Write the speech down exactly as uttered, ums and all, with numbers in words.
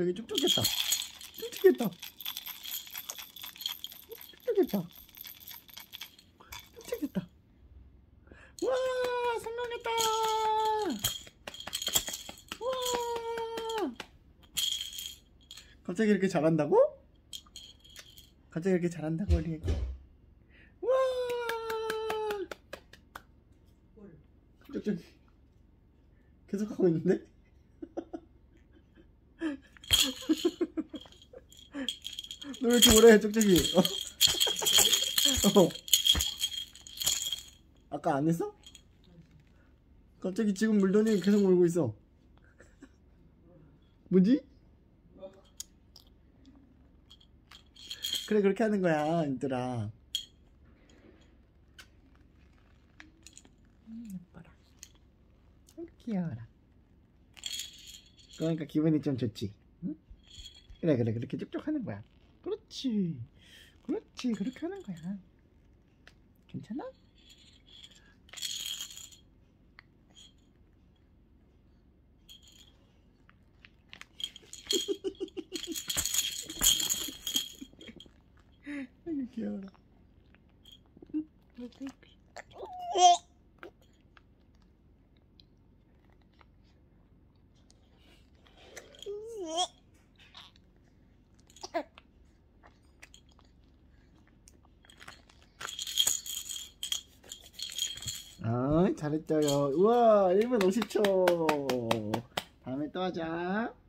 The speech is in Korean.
그래, 여기 쭉쭉했다. 쭉쭉했다. 쭉쭉했다. 쭉쭉했다. 와, 성공했다. 와. 갑자기 이렇게 잘한다고? 갑자기 이렇게 잘한다고 우리 애기? 와. 쭉쭉. 계속 하고 있는데? 너 왜 이렇게 오래 해, 쭉쭉이? 어? 어. 아까 안 했어? 갑자기 지금 물더니 계속 물고 있어. 뭐지? 그래, 그렇게 하는 거야, 얘들아. 음, 예뻐라. 귀여워라. 그러니까 기분이 좀 좋지? 응? 그래, 그래, 그렇게 쭉쭉 하는 거야. 그렇지. 그렇지, 그렇게 하는 거야. 괜찮아? 아이고, 귀여워라. 아, 잘했어요. 우와, 일 분 오십 초. 다음에 또 하자.